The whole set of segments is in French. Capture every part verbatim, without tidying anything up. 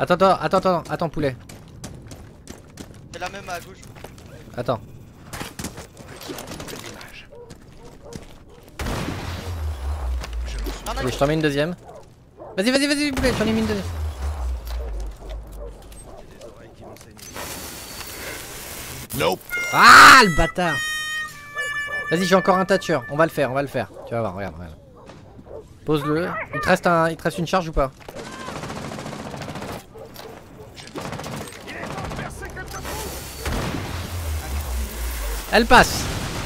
Attends, attends, attends, attends, attends, poulet. C'est la même à gauche. Attends. Allez, je t'en mets une deuxième. Vas-y, vas-y, vas-y, poulet, j'en ai mis une deuxième. Nope. Ah, le bâtard. Vas-y, j'ai encore un tatcheur. On va le faire, on va le faire. Tu vas voir, regarde, regarde. Pose-le. Il te reste un, il te reste une charge ou pas? Elle passe.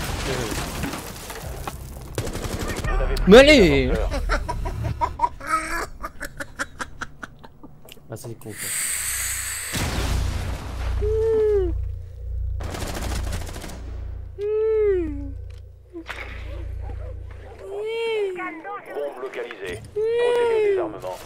Mais allez. Ah, c'est con quoi. Bombe localisée. Procédez au désarmement.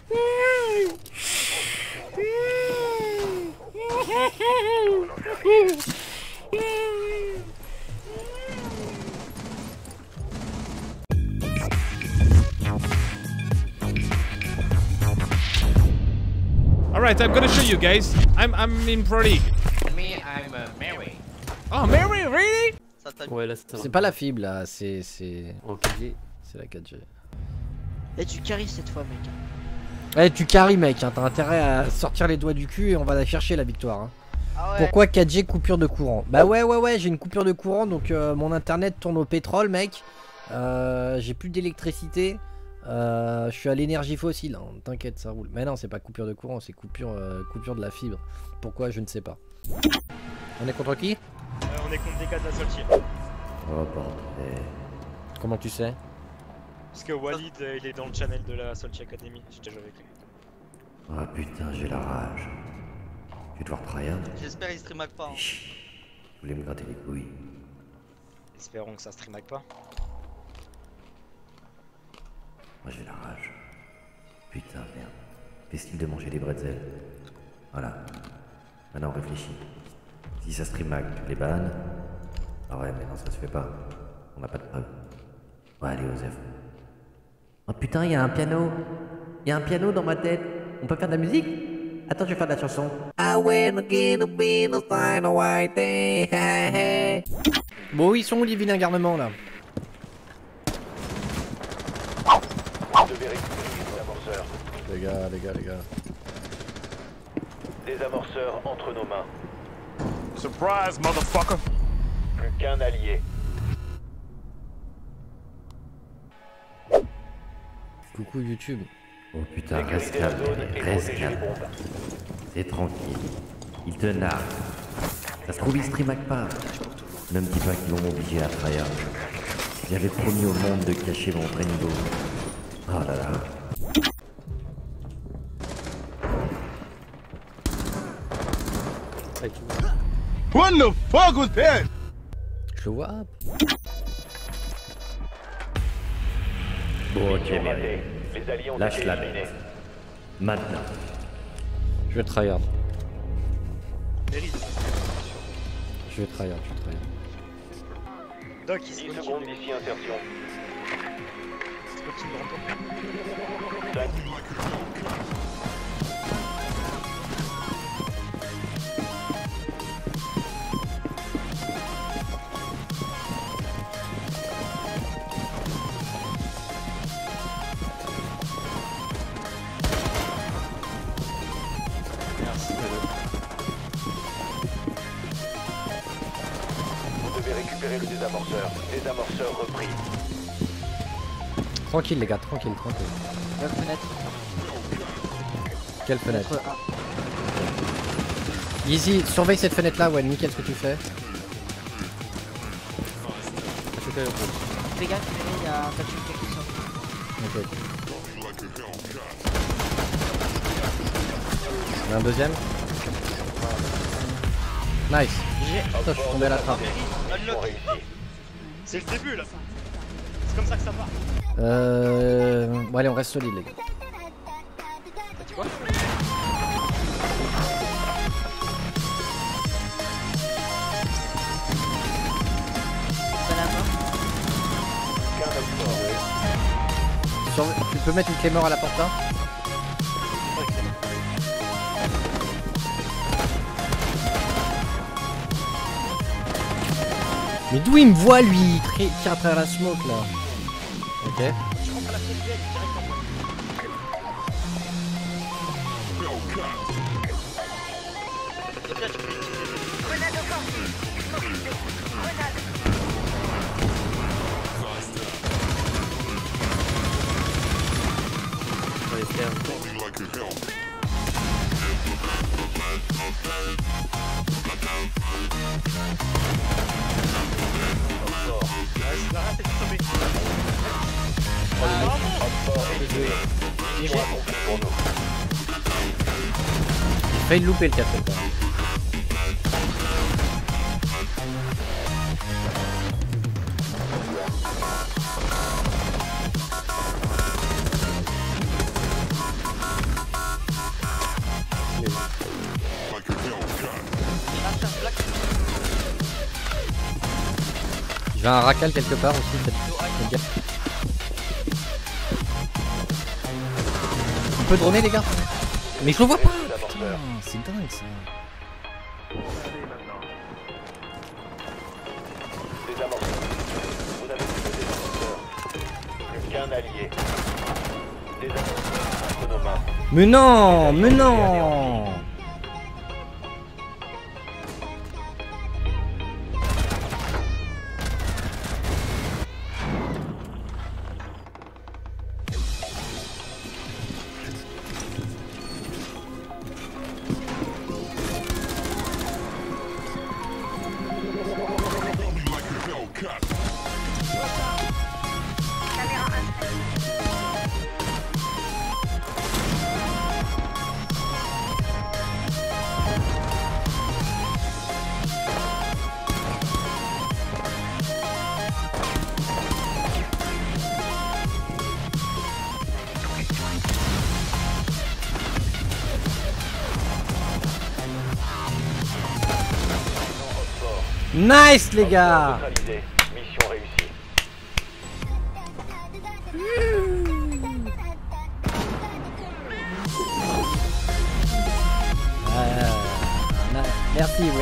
Alright, I'm gonna show you guys. I'm I'm in Pro League. Me, I'm uh, Mary. Oh, Mary, really? Ouais, là c'est C'est pas la fibre là, c'est c'est en quatre G. c'est la quatre G. Et tu carries cette fois, mec. Eh, tu carry mec, hein, t'as intérêt à sortir les doigts du cul et on va la chercher la victoire. Hein. Ah ouais. Pourquoi quatre G coupure de courant? Bah ouais ouais ouais, j'ai une coupure de courant donc euh, mon internet tourne au pétrole mec. Euh, j'ai plus d'électricité. Euh, je suis à l'énergie fossile, hein. T'inquiète ça roule. Mais non c'est pas coupure de courant, c'est coupure, euh, coupure de la fibre. Pourquoi je ne sais pas. On est contre qui? euh, On est contre des gars de la Soltier. Oh bordel. Comment tu sais? Parce que Walid euh, il est dans le channel de la Soltier Academy, j'ai déjà joué avec lui. Ah putain j'ai la rage. Je vais devoir tryhard. J'espère qu'il stream pas. Hein. Vous voulez me gratter les couilles? Espérons que ça stream pas. Moi j'ai la rage. Putain merde. Qu'est-ce-qu'il de manger des bretzels? Voilà. Maintenant on réfléchit. Si ça stream mag, les bannes. Ah ouais mais non ça se fait pas. On n'a pas de preuve. Ouais allez Osef. Oh putain il y a un piano. Il y a un piano dans ma tête. On peut faire de la musique? Attends je vais faire de la chanson. Bon ils sont où les vilains garnements là? Les gars, les gars, les gars. Des amorceurs entre nos mains. Surprise, motherfucker. Plus qu'un allié. Coucou YouTube. Oh putain reste calme, reste calme. C'est tranquille. Il te narre. Ça se trouve il stream pas. Ne me dis pas qu'ils vont m'obliger à tryhard. J'avais promis au monde de cacher mon vrai niveau. Oh là là. What the fuck was that? Je le vois. Bon ok Mission mais ratée. Les alliés ont lâche été la éliminés. bête. Maintenant. Je vais tryhard. Mérite. Je vais tryhard, je vais tryhard. Doc il se dix continue. secondes d'ici insertion. Il se continue de rentrer. cinq. Vous devez récupérer le désamorceur. Désamorceur repris. Tranquille les gars, tranquille, tranquille. La fenêtre. Quelle fenêtre? Entre- ah. Easy, surveille cette fenêtre là, ouais, nickel ce que tu fais. Fais gaffe, il y a un tatouage qui sort. Ok. Il y a un deuxième. Nice. Putain, je suis tombé à la trappe. Mission réussie. C'est le début là. C'est comme ça que ça part. Euh... Bon allez, on reste solide les gars. Tu vois? Sur- Tu peux mettre une clé mort à la porte là? Mais d'où il me voit lui? Il tire à travers la smoke là. Ok. Je rentre à la pièce direct en moi. Dans les stairs. J'ai failli louper le café quand même. J'ai un racal quelque part aussi, peut-être. On peut droner les gars. Mais je le vois pas. Putain, c'est dingue ça. Désamorceur. Vous n'avez plus de désamorceur. Plus qu'un allié. Désamorceur entre nos mains. Mais non, mais non. Nice les gars. Neutralisé. Mission réussie. Euh, merci Weird.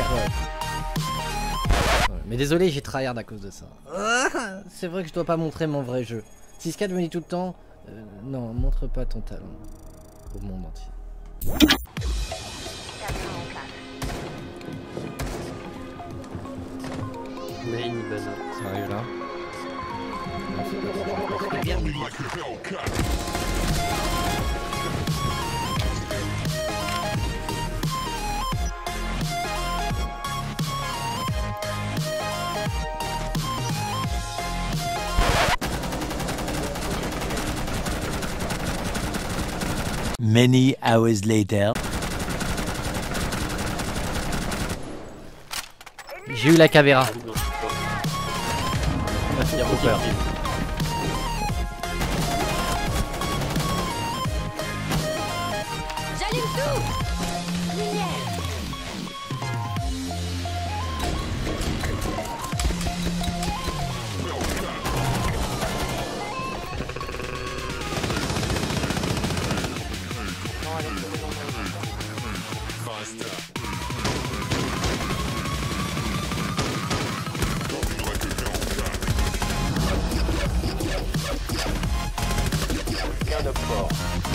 Mais désolé, j'ai tryhard à cause de ça. C'est vrai que je dois pas montrer mon vrai jeu. six quatre me dit tout le temps, euh, non, montre pas ton talent au monde entier. Main baza. Ça arrive là. Many hours later. J'ai eu la cavéra. Il y a Roper. J'allume tout. Lumière. Qu'un homme fort.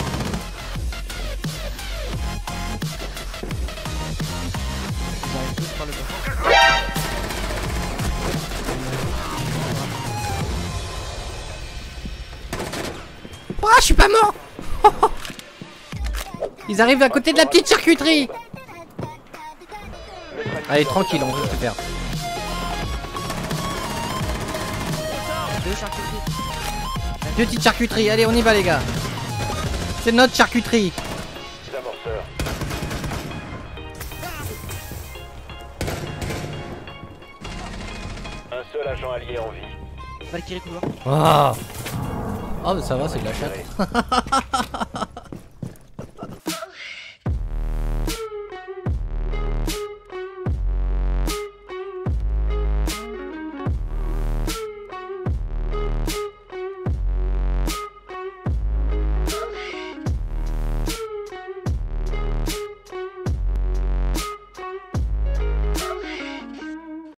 Ah, je suis pas mort. Ils arrivent à côté de la petite charcuterie. Allez, tranquille, on va se faire. Deux charcuteries. Petite charcuterie, allez, on y va les gars. C'est notre charcuterie. Désamorceur. Un seul agent allié en vie. Valkyrie couloir. Ah, oh, bah ça va, c'est de la chatte.